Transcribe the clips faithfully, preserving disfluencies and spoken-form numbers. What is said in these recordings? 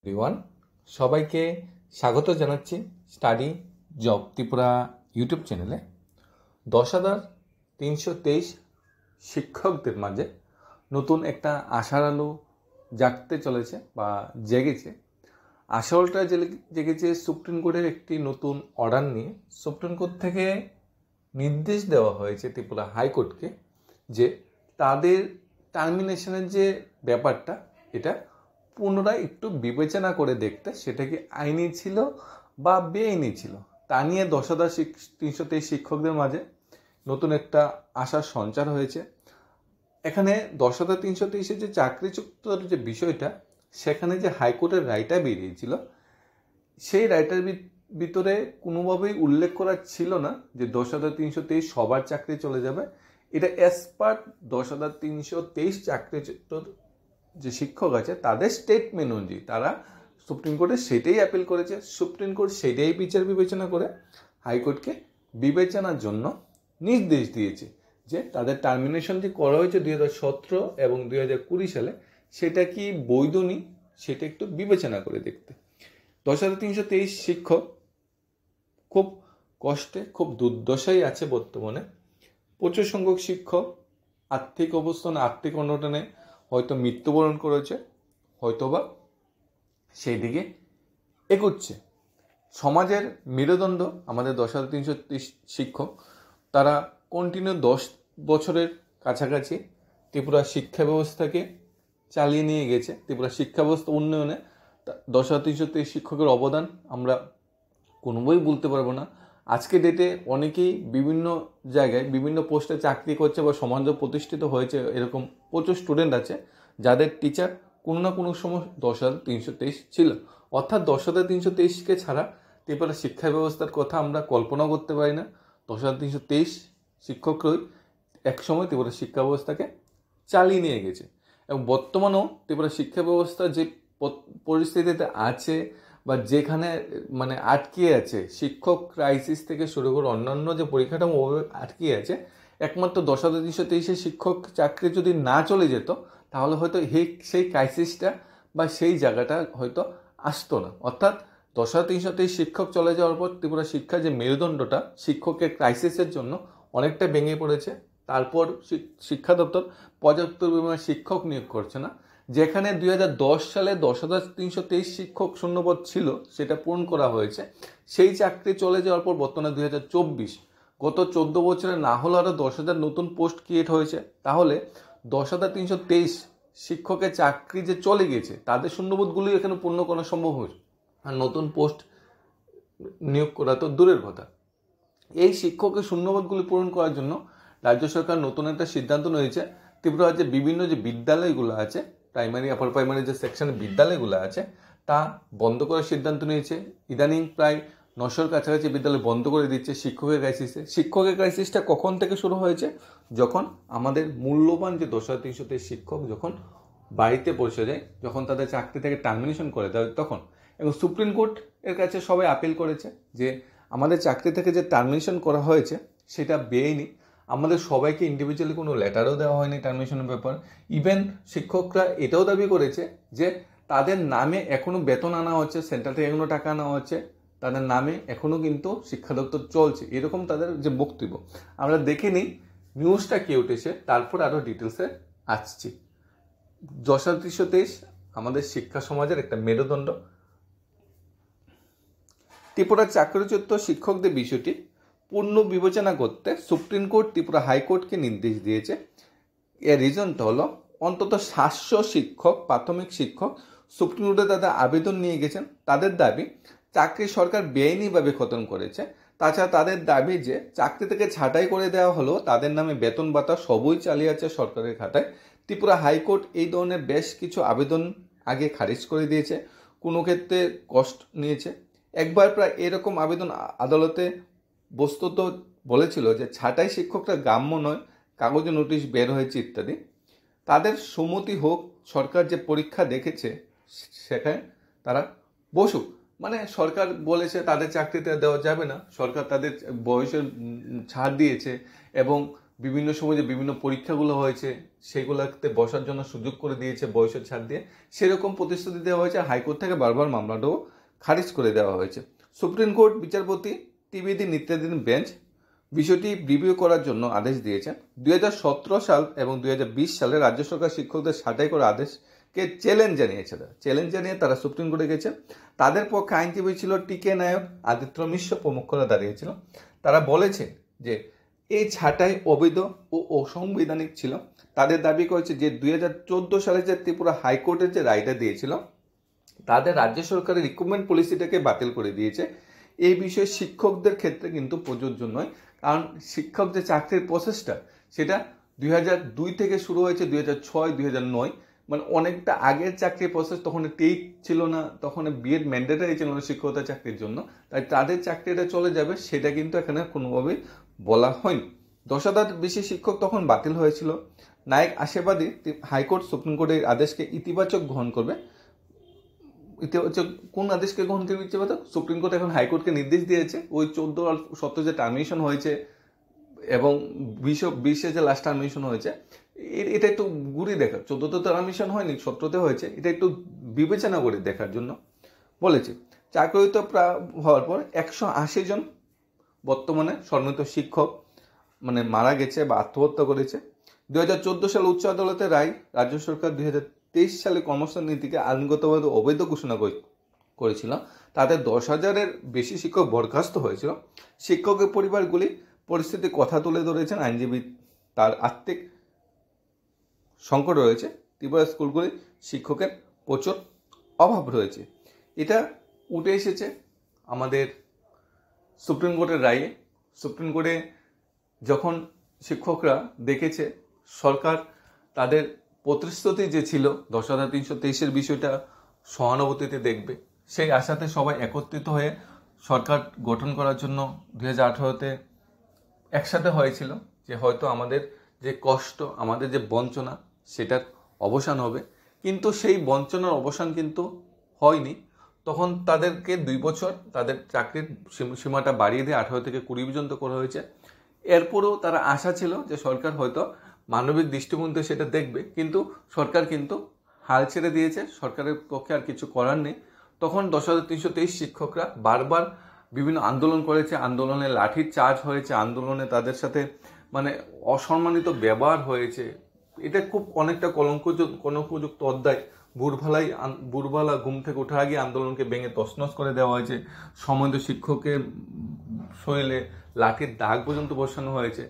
Everyone, সবাইকে স্বাগত জানাচ্ছি স্টাডি জব ত্রিপুরা ইউটিউব চ্যানেলে। দশ হাজার তিনশো তেইশ শিক্ষকদের মাঝে নতুন একটা আশার আলো জাগতে চলেছে বা জেগেছে। আসলটা জেগেছে সুপ্রিম কোর্টের একটি নতুন অর্ডার নিয়ে। সুপ্রিম কোর্ট থেকে নির্দেশ দেওয়া হয়েছে ত্রিপুরা হাইকোর্টকে যে তাদের টার্মিনেশনের যে ব্যাপারটা, এটা পুনরায় একটু বিবেচনা করে দেখতে, সেটা কি আইনি ছিল বা বেআইনি ছিল, তা নিয়ে দশ হাজার তিনশো তেইশ শিক্ষকদের মাঝে নতুন একটা আশার সঞ্চার হয়েছে। এখানে দশ হাজার তিনশো তেইশের যে চাকরিচ্যুতর যে বিষয়টা, সেখানে যে হাইকোর্টের রায়টা বেরিয়েছিল, সেই রায়টার ভিতরে কোনোভাবেই উল্লেখ করা ছিল না যে দশ হাজার তিনশো তেইশ সবার চাকরি চলে যাবে। এটা অ্যাজ পার দশ হাজার তিনশো তেইশ চাকরিচ্যুতর যে শিক্ষক আছে তাদের স্টেটমেন্ট অনুযায়ী তারা সুপ্রিম কোর্টে সেটাই অ্যাপিল করেছে। সুপ্রিম কোর্ট সেটাই বিচার বিবেচনা করে হাইকোর্টকে বিবেচনার জন্য নির্দেশ দিয়েছে যে তাদের টার্মিনেশন যে করা হয়েছে দুই হাজার সতেরো এবং দুই হাজার কুড়ি সালে, সেটা কি বৈধ নি সেটা একটু বিবেচনা করে দেখতে। দশ হাজার তিনশো তেইশ শিক্ষক খুব কষ্টে, খুব দুর্দশায় আছে বর্তমানে। প্রচুর সংখ্যক শিক্ষক আর্থিক অবস্থান, আর্থিক অনটনে হয়তো মৃত্যুবরণ করেছে, হয়তোবা সেই দিকে এগোচ্ছে। সমাজের মেরুদণ্ড আমাদের দশ হাজার তিনশো তিরিশ শিক্ষক, তারা কন্টিনিউ দশ বছরের কাছাকাছি ত্রিপুরা শিক্ষা ব্যবস্থাকে চালিয়ে নিয়ে গেছে। ত্রিপুরা শিক্ষা ব্যবস্থা উন্নয়নে দশ হাজার তিনশো তিরিশ শিক্ষকের অবদান আমরা কোনোভাবেই বলতে পারবো না। আজকে ডেটে অনেকেই বিভিন্ন জায়গায় বিভিন্ন পোস্টে চাকরি করছে বা সমাজে প্রতিষ্ঠিত হয়েছে। এরকম প্রচুর স্টুডেন্ট আছে যাদের টিচার কোনো না কোনো সময় দশ হাজার তিনশো তেইশ ছিল। অর্থাৎ দশ হাজার তিনশো তেইশকে ছাড়া ত্রিপুরা শিক্ষা ব্যবস্থার কথা আমরা কল্পনা করতে পারি না। দশ হাজার তিনশো তেইশ শিক্ষকরাই একসময় ত্রিপুরা শিক্ষা ব্যবস্থাকে চালিয়ে নিয়ে গেছে এবং বর্তমানেও ত্রিপুরা শিক্ষা ব্যবস্থা যে পরিস্থিতিতে আছে বা যেখানে মানে আটকে আছে, শিক্ষক ক্রাইসিস থেকে শুরু করে অন্যান্য যে পরিকাঠামো আটকে আছে, একমাত্র দশ হাজার তিনশো তেইশের শিক্ষক চাকরি যদি না চলে যেত তাহলে হয়তো সেই ক্রাইসিসটা বা সেই জায়গাটা হয়তো আসতো না। অর্থাৎ দশ হাজার তিনশো তেইশ শিক্ষক চলে যাওয়ার পর ত্রিপুরা শিক্ষার যে মেরুদণ্ডটা শিক্ষকের ক্রাইসিসের জন্য অনেকটা ভেঙে পড়েছে। তারপর শিক্ষা দপ্তর পর্যাপ্ত পরিমাণে শিক্ষক নিয়োগ করছে না। যেখানে দুই হাজার দশ সালে দশ হাজার তিনশো তেইশ শিক্ষক শূন্যপদ ছিল, সেটা পূরণ করা হয়েছে। সেই চাকরি চলে যাওয়ার পর বর্তমানে দুই হাজার চব্বিশ, গত চোদ্দ বছরে না হলে আরও দশ হাজার নতুন পোস্ট ক্রিয়েট হয়েছে। তাহলে দশ হাজার তিনশো তেইশ শিক্ষকের চাকরি যে চলে গেছে, তাদের শূন্যপদগুলি এখানে পূর্ণ করা সম্ভব হয়েছে, আর নতুন পোস্ট নিয়োগ করা তো দূরের কথা। এই শিক্ষকের শূন্যপদগুলি পূরণ করার জন্য রাজ্য সরকার নতুন একটা সিদ্ধান্ত নিয়েছে। ত্রিপুরা রাজ্যে বিভিন্ন যে বিদ্যালয়গুলো আছে, প্রাইমারি আপার প্রাইমারি যে সেকশনের বিদ্যালয়গুলো আছে, তা বন্ধ করার সিদ্ধান্ত নিয়েছে। ইদানিং প্রায় নশোর কাছাকাছি বিদ্যালয় বন্ধ করে দিচ্ছে শিক্ষকের ক্রাইসিসে। শিক্ষকের ক্রাইসিসটা কখন থেকে শুরু হয়েছে? যখন আমাদের মূল্যবান যে দশ হাজার তিনশো তেইশ শিক্ষক যখন বাড়িতে পৌঁছে যায়, যখন তাদের চাকরি থেকে টার্মিনেশন করে দেয় তখন। এবং সুপ্রিম কোর্ট এর কাছে সবাই আপিল করেছে যে আমাদের চাকরি থেকে যে টার্মিনেশন করা হয়েছে সেটা বেআইনি। আমাদের সবাইকে ইন্ডিভিজুয়ালি কোনো লেটারও দেওয়া হয়নি টার্মিনেশনের ব্যাপার। ইভেন শিক্ষকরা এটাও দাবি করেছে যে তাদের নামে এখনও বেতন আনা হচ্ছে, সেন্ট্রাল থেকে এখনও টাকা আনা হচ্ছে, তাদের নামে এখনও কিন্তু শিক্ষা দপ্তর চলছে, এরকম তাদের যে বক্তব্য। আমরা দেখে নিই নিউজটা কে উঠেছে, তারপর আরও ডিটেলসে আসছি। দশ হাজার তিনশো তেইশ আমাদের শিক্ষা সমাজের একটা মেরুদণ্ড। ত্রিপুরার চাকরিচ্যুত শিক্ষকদের বিষয়টি পূর্ণ বিবেচনা করতে সুপ্রিম কোর্ট ত্রিপুরা হাইকোর্টকে নির্দেশ দিয়েছে। এর রিজনটা হলো অন্তত সাতশো শিক্ষক, প্রাথমিক শিক্ষক সুপ্রিম কোর্টে তাদের আবেদন নিয়ে গেছেন। তাদের দাবি চাকরি সরকার বেআইনিভাবে খতন করেছে। তাছাড়া তাদের দাবি যে চাকরি থেকে ছাঁটাই করে দেওয়া হলো, তাদের নামে বেতন ভাতা সবই চালিয়ে আছে সরকারের খাতায়। ত্রিপুরা হাইকোর্ট এই ধরনের বেশ কিছু আবেদন আগে খারিজ করে দিয়েছে, কোনো ক্ষেত্রে কষ্ট নিয়েছে। একবার প্রায় এরকম আবেদন আদালতে বস্তুত বলেছিল যে ছাঁটাই শিক্ষকরা গ্রাম্য নয়, কাগজে নোটিশ বের হয়েছে ইত্যাদি। তাদের সম্মতি হোক, সরকার যে পরীক্ষা দেখেছে সেখানে তারা বসুক। মানে সরকার বলেছে তাদের চাকরিতে দেওয়া যাবে না, সরকার তাদের বয়সের ছাড় দিয়েছে এবং বিভিন্ন সময় যে বিভিন্ন পরীক্ষাগুলো হয়েছে সেগুলোতে বসার জন্য সুযোগ করে দিয়েছে বয়সের ছাড় দিয়ে, সেরকম প্রতিশ্রুতি দেওয়া হয়েছে। হাইকোর্ট থেকে বারবার মামলাটাও খারিজ করে দেওয়া হয়েছে। সুপ্রিম কোর্ট বিচারপতি ত্রিবেদী নেতৃত্বাধীন বেঞ্চ বিষয়টি রিভিউ করার জন্য আদেশ দিয়েছেন। দুই হাজার সতেরো সাল এবং দুই হাজার বিশ সালে রাজ্য সরকার শিক্ষকদের ছাঁটাই করা আদেশকে চ্যালেঞ্জ জানিয়েছে। চ্যালেঞ্জ জানিয়ে তারা সুপ্রিম কোর্টে গেছে। তাদের পক্ষে আইনজীবী ছিল টি কে নায়ক, আদিত্য মিশ্র প্রমুখরা দাঁড়িয়েছিল। তারা বলেছে যে এই ছাঁটাই অবৈধ ও অসাংবিধানিক ছিল। তাদের দাবি করেছে যে দুই হাজার চোদ্দো সালে যে ত্রিপুরা হাইকোর্টের যে রায়টা দিয়েছিল তাদের রাজ্য সরকারের রিক্রুটমেন্ট পলিসিটাকে বাতিল করে দিয়েছে। এই বিষয়ে শিক্ষকদের ক্ষেত্রে কিন্তু প্রযোজ্য নয়, কারণ শিক্ষক যে চাকরির প্রসেসটা সেটা দুই হাজার দুই থেকে শুরু হয়েছে দুই হাজার ছয় দুই হাজার নয়, মানে অনেকটা আগের চাকরির প্রসেস। তখন টেট ছিল না, তখন বিএড ম্যান্ডেটারি ছিল না শিক্ষকতা চাকরির জন্য, তাই তাদের চাকরিটা চলে যাবে সেটা কিন্তু এখানে কোনোভাবেই বলা হয়নি। দশ হাজার বেশি শিক্ষক তখন বাতিল হয়েছিল। নায়ক আশাবাদী হাইকোর্ট সুপ্রিম কোর্টের আদেশকে ইতিবাচক গ্রহণ করবে। ইতিবাচক কোন আদেশকে গ্রহণ করবে ইতিবাচক? সুপ্রিম কোর্ট এখন হাইকোর্টকে নির্দেশ দিয়েছে ওই চোদ্দ আর সতেরো যে টার্মিনেশন হয়েছে এবং বিশ বিশে যে লাস্ট টার্মিনেশন হয়েছে এটা একটু ঘুরে দেখা, চোদ্দতে টার্মিনেশন হয়নি, সতেরোতে হয়েছে, এটা একটু বিবেচনা করে দেখার জন্য বলেছে। চাকরিত হওয়ার পর একশো আশি জন বর্তমানে সম্মানিত শিক্ষক মানে মারা গেছে বা আত্মহত্যা করেছে। দুই হাজার চোদ্দো সালে উচ্চ আদালতের রায় রাজ্য সরকার দুই হাজার তেইশ সালে কর্মসংস্থান নীতিকে আইনগতভাবে অবৈধ ঘোষণা করেছিল। তাদের দশ হাজারের বেশি শিক্ষক বরখাস্ত হয়েছিল। শিক্ষকের পরিবারগুলি পরিস্থিতির কথা তুলে ধরেছেন আইনজীবী। তার আর্থিক সংকট রয়েছে, ত্রিপুরা স্কুলগুলি শিক্ষকের প্রচুর অভাব রয়েছে। এটা উঠে এসেছে আমাদের সুপ্রিম কোর্টের রায়ে। সুপ্রিম কোর্টে যখন শিক্ষকরা দেখেছে সরকার তাদের প্রতিশ্রুতি যে ছিল দশ হাজার তিনশো তেইশের বিষয়টা সহানুভূতিতে দেখবে, সেই আশাতে সবাই একত্রিত হয়ে সরকার গঠন করার জন্য দুই হাজার আঠারোতে একসাথে হয়েছিল যে হয়তো আমাদের যে কষ্ট, আমাদের যে বঞ্চনা সেটার অবসান হবে। কিন্তু সেই বঞ্চনার অবসান কিন্তু হয়নি। তখন তাদেরকে দুই বছর তাদের চাকরির সীমাটা বাড়িয়ে দিয়ে আঠারো থেকে কুড়ি পর্যন্ত করা হয়েছে। এরপরেও তারা আশা ছিল যে সরকার হয়তো মানবিক দৃষ্টিভঙ্গিতে সেটা দেখবে, কিন্তু সরকার কিন্তু হাল ছেড়ে দিয়েছে। সরকারের পক্ষে আর কিছু করার নেই। তখন দশ হাজার তিনশো তেইশ শিক্ষকরা বারবার বিভিন্ন আন্দোলন করেছে, আন্দোলনে লাঠির চার্জ হয়েছে, আন্দোলনে তাদের সাথে মানে অসম্মানিত ব্যবহার হয়েছে। এটা খুব অনেকটা কলঙ্ক কলঙ্কযুক্ত অধ্যায়। বুড়ভালাই বুড়ভালা ঘুম থেকে ওঠার আগে আন্দোলনকে ভেঙে তছনছ করে দেওয়া হয়েছে। সম্মানিত শিক্ষকের শরীরে লাঠির দাগ পর্যন্ত বসানো হয়েছে।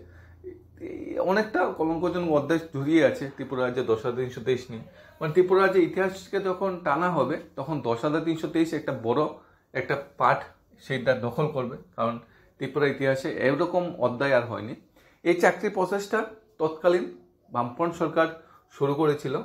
অনেকটা কলঙ্কজনক অধ্যায় জড়িয়ে আছে ত্রিপুরা রাজ্যে দশ হাজার তিনশো তেইশ নিয়ে। মানে ত্রিপুরা রাজ্যের ইতিহাসকে যখন টানা হবে তখন দশ হাজার তিনশো তেইশ একটা বড় একটা পাঠ সেইটা দখল করবে, কারণ ত্রিপুরা ইতিহাসে এরকম অধ্যায় আর হয়নি। এই চাকরির প্রসেসটা তৎকালীন বামফ্রন্ট সরকার শুরু করেছিল।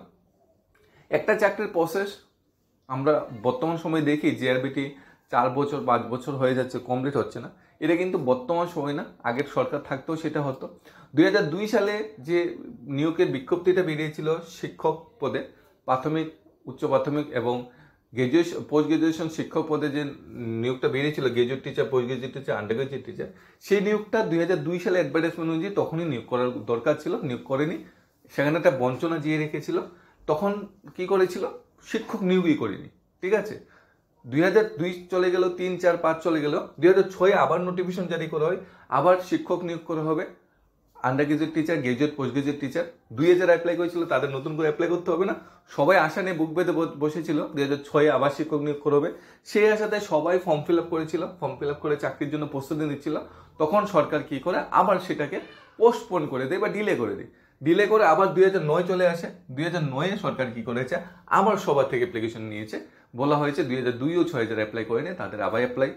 একটা চাকরির প্রসেস আমরা বর্তমান সময়ে দেখি জিআরবিটি চার বছর পাঁচ বছর হয়ে যাচ্ছে, কমপ্লিট হচ্ছে না। এটা কিন্তু বর্তমান সময় না, আগের সরকার থাকতেও সেটা হতো। দুই হাজার দুই সালে যে নিয়োগের বিজ্ঞপ্তিটা বেরিয়েছিল শিক্ষক পদে, প্রাথমিক, উচ্চ প্রাথমিক এবং গ্রাজুয়েশন পোস্ট গ্রাজুয়েশন শিক্ষক পদে যে নিয়োগটা বেরিয়েছিল, graduate teacher, postgraduate teacher, undergraduate teacher, সেই নিয়োগটা দুই হাজার দুই সালে অ্যাডভার্টাইজমেন্ট অনুযায়ী তখনই নিয়োগ করার দরকার ছিল, নিয়োগ করেনি। সেখানে একটা বঞ্চনা জিয়ে রেখেছিল। তখন কি করেছিল, শিক্ষক নিয়োগই করেনি। ঠিক আছে, দুই হাজার দুই চলে গেল, তিন চার পাঁচ চলে গেল, দুই হাজার ছয়ে আবার নোটিফিকেশন জারি করা হয়, আবার শিক্ষক নিয়োগ করা হবে, undergraduate teacher, graduate, postgraduate teacher. দুই হাজার অ্যাপ্লাই করেছিল, তাদের নতুন করে অ্যাপ্লাই করতে হবে না। সবাই আশা নিয়ে বুক বেঁধে বসেছিল দুই হাজার ছয়ে আবার শিক্ষক নিয়োগ করা হবে। সেই আশাতে সবাই ফর্ম ফিল আপ করেছিল, ফর্ম ফিল আপ করে চাকরির জন্য প্রস্তুতি নিচ্ছিল। তখন সরকার কি করে, আবার সেটাকে পোস্টপোন করে দেয় বা ডিলে করে দেয়। ডিলে করে আবার দুই হাজার নয় চলে আসে। দুই হাজার নয়ে সরকার কি করেছে, আবার সবার থেকে অ্যাপ্লিকেশন নিয়েছে। বলা হয়েছে দুই হাজার দুই ও ছয় হাজার অ্যাপ্লাই করেনি, তাদের আবার অ্যাপ্লাই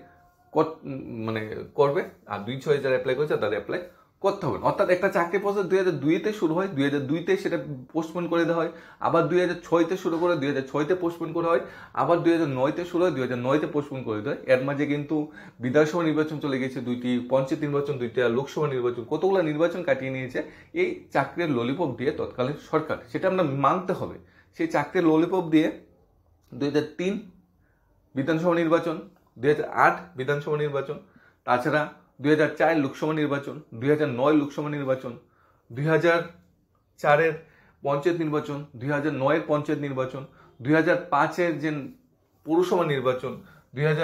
মানে করবে, আর দুই ছয় হাজার অ্যাপ্লাই করেছে তাদের অ্যাপ্লাই করতে হবে। অর্থাৎ একটা চাকরি প্রসেস দুই হাজার দুইতে শুরু হয়, দুই হাজার দুইতে সেটা পোস্টপোন করে দেওয়া হয়, আবার দুই হাজার ছয়তে শুরু করে দুই হাজার ছয়তে পোস্টপোন করা হয়, আবার দুই হাজার নয়তে শুরু হয়, দুই হাজার নয়তে পোস্টপোন করে দেওয়া হয়। এর মাঝে কিন্তু বিধানসভা নির্বাচন চলে গেছে, দুইটি পঞ্চায়েত নির্বাচন, দুইটা লোকসভা নির্বাচন, কতগুলো নির্বাচন কাটিয়ে নিয়েছে এই চাকরির ললিপপ দিয়ে তৎকালীন সরকার। সেটা আমরা মানতে হবে। সেই চাকরির ললিপপ দিয়ে দুই হাজার তিন বিধানসভা নির্বাচন, দুই হাজার আট বিধানসভা নির্বাচন, তাছাড়া দুই হাজার চার লোকসভা নির্বাচন, দুই হাজার নয় লোকসভা নির্বাচন, দুই হাজার চারের পঞ্চায়েত নির্বাচন, দুই হাজার নয়ের পঞ্চায়েত নির্বাচন, দুই হাজার পাঁচের যে পৌরসভা নির্বাচন, দুই হাজার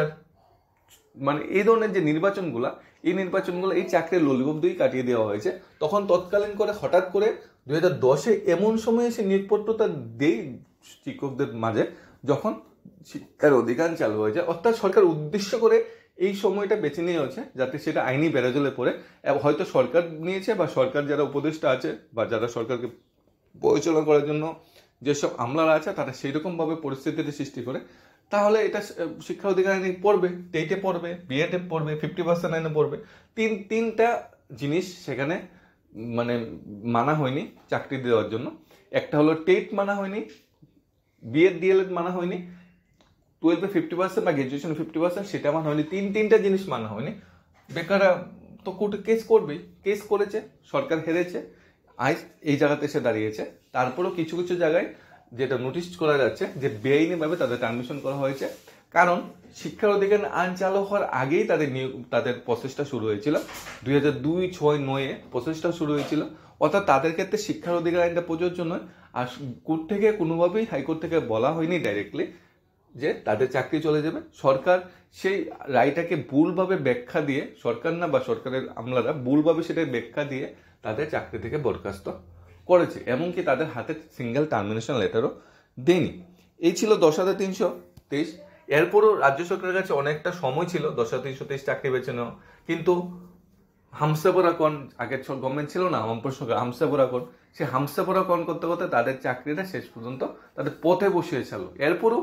মানে এই ধরনের যে নির্বাচনগুলা, এই নির্বাচনগুলো এই চাকরির ললিপপ দিয়েই কাটিয়ে দেওয়া হয়েছে। তখন তৎকালীন করে হঠাৎ করে দুই হাজার দশে এমন সময়ে সে নিয়োগপত্রটা দেই শিক্ষকদের মাঝে যখন শিক্ষার অধিকার চালু হয়ে যায়। অর্থাৎ সরকার উদ্দেশ্য করে এই সময়টা বেছে নিয়ে হচ্ছে যাতে সেটা আইনি বেড়াজলে পড়ে, হয়তো সরকার নিয়েছে বা সরকার যারা উপদেষ্টা আছে বা যারা সরকারকে পরিচালনা করার জন্য যেসব আমলারা আছে তারা সেই রকমভাবে পরিস্থিতিতে সৃষ্টি করে, তাহলে এটা শিক্ষা অধিকার আইনে পড়বে, টেটে পড়বে, বিএডে পড়বে, ফিফটি পার্সেন্ট আইনে পড়বে। তিন তিনটা জিনিস সেখানে মানে মানা হয়নি চাকরি দেওয়ার জন্য। একটা হলো টেট মানা হয়নি, বিএড ডিএলএড মানা হয়নি, টুয়েলভে ফিফটি পার্সেন্ট বা গ্রাজুয়েশনে ফিফটি পার্সেন্ট সেটা মানা হয়নি। তিন তিনটা জিনিস মানা হয়নি। বেকাররা তো কোর্টে কেস করবেই, কেস করেছে, সরকার হেরেছে, আজ এই জায়গাতে এসে দাঁড়িয়েছে। তারপরেও কিছু কিছু জায়গায় যেটা নোটিশ করা যাচ্ছে যে বেআইনিভাবে তাদের টার্মিনেশন করা হয়েছে, কারণ শিক্ষার অধিকার আইন চালু হওয়ার আগেই তাদের নিয়োগ তাদের প্রসেসটা শুরু হয়েছিল। দুই হাজার দুই ছয় নয়ে প্রসেসটা শুরু হয়েছিল। অর্থাৎ তাদের ক্ষেত্রে শিক্ষার অধিকার আইনটা প্রযোজ্য নয়। আর কোর্ট থেকে কোনোভাবেই হাইকোর্ট থেকে বলা হয়নি ডাইরেক্টলি যে তাদের চাকরি চলে যাবে। সরকার সেই রায়টাকে ভুলভাবে ব্যাখ্যা দিয়ে, সরকার না বা সরকারের আমলারা ভুলভাবে সেটা ব্যাখ্যা দিয়ে তাদের চাকরি থেকে বরখাস্ত করেছে, এমনকি তাদের হাতে সিঙ্গেল টার্মিনেশন লেটারও দেয়নি। এই ছিল দশ হাজার তিনশো তেইশ। এরপরও রাজ্য সরকারের কাছে অনেকটা সময় ছিল দশ হাজার তিনশো তেইশ চাকরি বেছে নেওয়া, কিন্তু হামসাবোরা কন আগের গভর্নমেন্ট ছিল না বামপন্থী সরকার, হামসাবোরা কন, সে হামসাবোরা কন করতে করতে তাদের চাকরিটা শেষ পর্যন্ত তাদের পথে বসিয়েছিল। এরপরও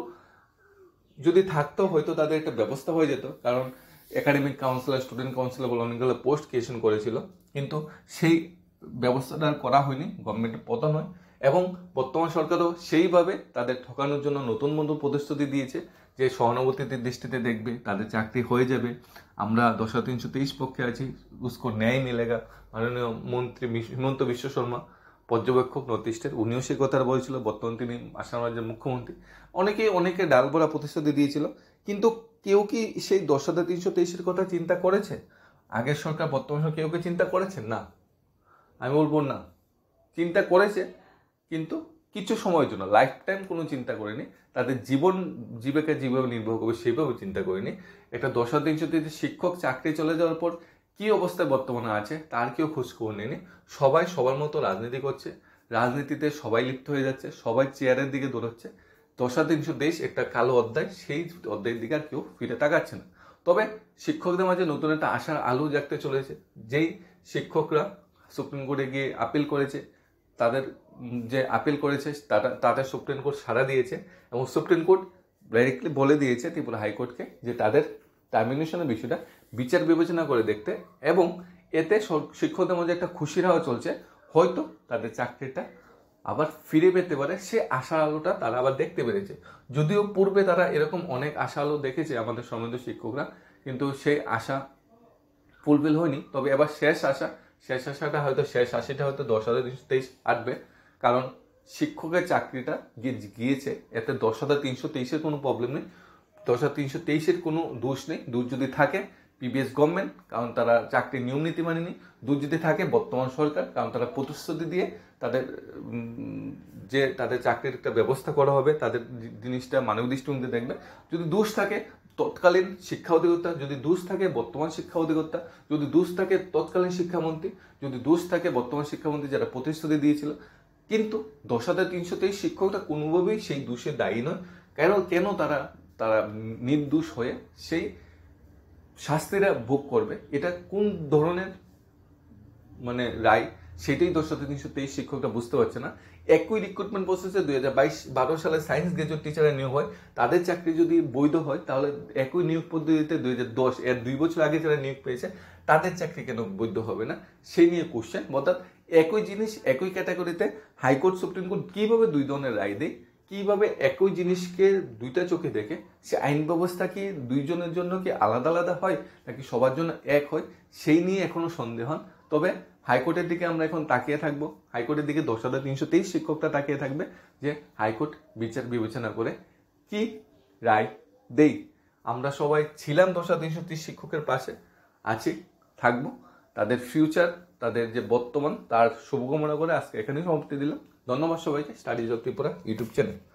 যদি থাকতো হয়তো তাদের একটা ব্যবস্থা হয়ে যেত, কারণ একাডেমিক কাউন্সিলর, স্টুডেন্ট কাউন্সিলর বলে অনেকগুলো পোস্ট ক্রিয়েশন করেছিল, কিন্তু সেই ব্যবস্থাটা করা হয়নি, গভর্নমেন্টের পতন হয়। এবং বর্তমান সরকারও সেইভাবে তাদের ঠকানোর জন্য নতুন নতুন প্রতিশ্রুতি দিয়েছে যে সহানুভূতির দৃষ্টিতে দেখবে, তাদের চাকরি হয়ে যাবে। আমরা দশ হাজার তিনশো তেইশ পক্ষে আছি, উসকো ন্যায় মিলেগা। মাননীয় মন্ত্রী হিমন্ত বিশ্ব শর্মা, পর্যবেক্ষক নর্থ ইস্টের, উনিও সে কথা বলেছিল। বর্তমান তিনি আসাম রাজ্যের মুখ্যমন্ত্রী। অনেকে অনেকে ডালভরা প্রতিশ্রুতি দিয়েছিল, কিন্তু কেউ কি সেই দশ হাজার তিনশো তেইশের কথা চিন্তা করেছে? আগের সরকার, বর্তমান সরকার কেউ কি চিন্তা করেছে? না, আমি বলবো না। চিন্তা করেছে, কিন্তু কিছু সময়ের জন্য, লাইফ টাইম কোনো চিন্তা করেনি। তাদের জীবন জীবিকা যেভাবে নির্বাহ করবে সেভাবে চিন্তা করেনি। একটা দশ হাজার তিনশো তেইশ শিক্ষক চাকরি চলে যাওয়ার পর কি অবস্থায় বর্তমানে আছে তার কেউ খোঁজখবর নেয়নি। সবাই সবার মতো রাজনীতি করছে, রাজনীতিতে সবাই লিপ্ত হয়ে যাচ্ছে, সবাই চেয়ারের দিকে দৌড়াচ্ছে। দশ হাজার তিনশো তেইশ একটা কালো অধ্যায়, সেই অধ্যায়ের দিকে আর কেউ ফিরে তাকাচ্ছে না। তবে শিক্ষকদের মাঝে নতুন একটা আশার আলো জাগতে চলেছে। যেই শিক্ষকরা সুপ্রিম কোর্টে গিয়ে আপিল করেছে, তাদের যে আপিল করেছে তারা তাদের সুপ্রিম কোর্ট সাড়া দিয়েছে, এবং সুপ্রিম কোর্ট ডাইরেক্টলি বলে দিয়েছে ত্রিপুরা হাইকোর্টকে যে তাদের টার্মিনেশনের বিষয়টা বিচার বিবেচনা করে দেখতে, এবং এতে শিক্ষকদের মধ্যে একটা খুশির হাওয়া চলছে। হয়তো তাদের চাকরিটা আবার ফিরে পেতে পারে, সে আশা আলোটা তারা আবার দেখতে পেরেছে। যদিও পূর্বে তারা এরকম অনেক আশা আলো দেখেছে আমাদের সমৃদ্ধ শিক্ষকরা, কিন্তু সেই আশা ফুলফিল হয়নি। তবে এবার শেষ আশা, শেষ আশাটা হয়তো শেষ আশিটা হয়তো দশ হাজার তিনশো তেইশ আসবে, কারণ শিক্ষকের চাকরিটা গিয়েছে, এতে দশ হাজার তিনশো তেইশের কোনো প্রবলেম নেই, দশ হাজার তিনশো তেইশের কোনো দোষ নেই। দোষ যদি থাকে পিবিএস গভর্নমেন্ট, কারণ তারা চাকরির নিয়ম নীতি মানেনি। দোষ যদি থাকে বর্তমান সরকার, কারণ তারা প্রতিশ্রুতি দিয়ে তাদের যে তাদের চাকরির একটা ব্যবস্থা করা হবে, তাদের জিনিসটা মানব দৃষ্টিভঙ্গিতে দেখবে। যদি দোষ থাকে তৎকালীন শিক্ষা অধিকর্তা, যদি দোষ থাকে বর্তমান শিক্ষা অধিকর্তা, যদি দোষ থাকে তৎকালীন শিক্ষামন্ত্রী, যদি দোষ থাকে বর্তমান শিক্ষামন্ত্রী যারা প্রতিশ্রুতি দিয়েছিল। কিন্তু দশ হাজার তিনশো তেইশ শিক্ষকটা কোনোভাবেই সেই দোষে দায়ী নয়। কেন কেন তারা তারা নির্দোষ হয়ে সেই শাস্তিরা ভোগ করবে? এটা কোন ধরনের মানে রায়, সেটাই দশ হাজার তিনশো তেইশ শিক্ষকটা বুঝতে পারছে না। একই রিক্রুটমেন্ট প্রসেসে দুই হাজার বাইশ বারো সালে সায়েন্স গ্রাজুয়েট টিচারের নিয়োগ হয়, তাদের চাকরি যদি বৈধ হয় তাহলে একই নিয়োগ পদ্ধতিতে দুই হাজার দশ এর দুই বছর আগে যারা নিয়োগ পেয়েছে তাদের চাকরি কেন বৈধ হবে না, সেই নিয়ে কোশ্চেন। অর্থাৎ একই জিনিস একই ক্যাটাগরিতে হাইকোর্ট সুপ্রিম কোর্ট কিভাবে দুই ধরনের রায় দেয়, কিভাবে একই জিনিসকে দুইটা চোখে দেখে, সে আইন ব্যবস্থা কি দুইজনের জন্য কি আলাদা আলাদা হয় নাকি সবার জন্য এক হয়, সেই নিয়ে এখনো সন্দেহ। তবে হাইকোর্টের দিকে আমরা এখন তাকিয়ে থাকবো, হাইকোর্টের দিকে দশ হাজার তিনশো তেইশ শিক্ষকটা তাকিয়ে থাকবে যে হাইকোর্ট বিচার বিবেচনা করে কি রায় দেই। আমরা সবাই ছিলাম দশ হাজার তিনশো তেইশ শিক্ষকের পাশে, আছি, থাকবো। তাদের ফিউচার, তাদের যে বর্তমান, তার শুভকামনা করে আজকে এখানেই সমাপ্তি দিলাম। ধন্যবাদ সবাইকে। Study job Tripura YouTube channel.